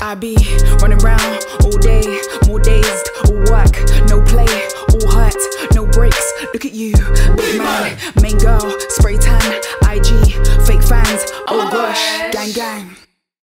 I be running round all day, more dazed, all work, no play, all hurt, no breaks. Look at you, big man, main girl, spray